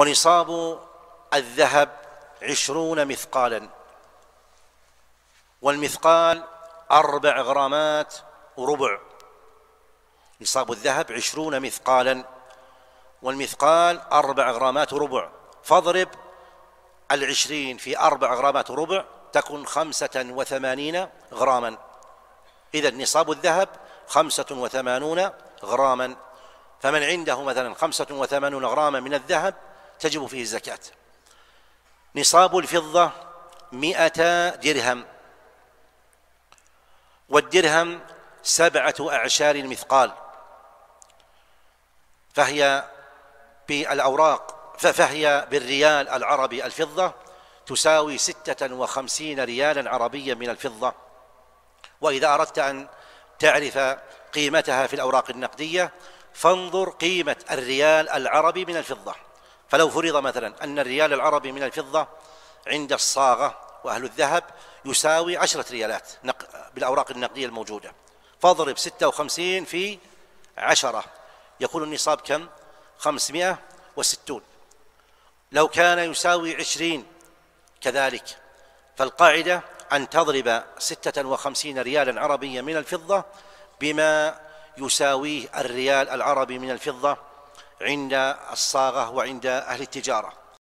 ونصاب الذهب 20 مثقالا، والمثقال 4 غرامات وربع. نصاب الذهب 20 مثقالا، والمثقال 4 غرامات وربع، فاضرب 20 في 4 غرامات وربع تكن 85 غراما. إذن نصاب الذهب 85 غراما، فمن عنده مثلا 85 غراما من الذهب تجب فيه الزكاة. نصاب الفضة 100 درهم، والدرهم 7 أعشار المثقال، فهي بالريال العربي الفضة تساوي 56 ريالا عربيا من الفضة. وإذا أردت أن تعرف قيمتها في الأوراق النقدية فانظر قيمة الريال العربي من الفضة. فلو فرض مثلا أن الريال العربي من الفضة عند الصاغة وأهل الذهب يساوي 10 ريالات بالأوراق النقدية الموجودة، فاضرب 56 في 10 يكون النصاب كم؟ 560. لو كان يساوي 20 كذلك، فالقاعدة أن تضرب 56 ريالا عربيا من الفضة بما يساويه الريال العربي من الفضة عند الصاغة وعند أهل التجارة.